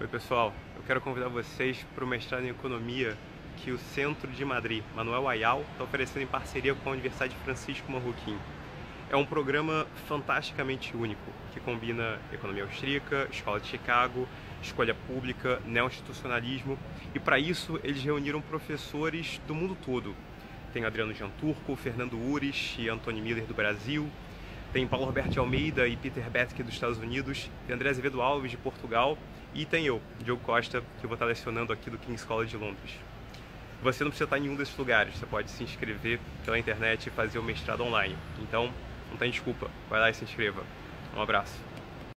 Oi pessoal, eu quero convidar vocês para o mestrado em Economia que o Centro de Madrid, Manuel Ayau, está oferecendo em parceria com a Universidade Francisco Marroquim. É um programa fantasticamente único, que combina economia austríaca, escola de Chicago, escolha pública, neo-institucionalismo, e para isso eles reuniram professores do mundo todo. Tem Adriano Janturco, Fernando Ures e Antony Miller do Brasil, tem Paulo Roberto de Almeida e Peter Boettke dos Estados Unidos, tem André Azevedo Alves de Portugal e tem eu, Diogo Costa, que vou estar lecionando aqui do King's College de Londres. Você não precisa estar em nenhum desses lugares, você pode se inscrever pela internet e fazer o mestrado online. Então, não tem desculpa, vai lá e se inscreva. Um abraço.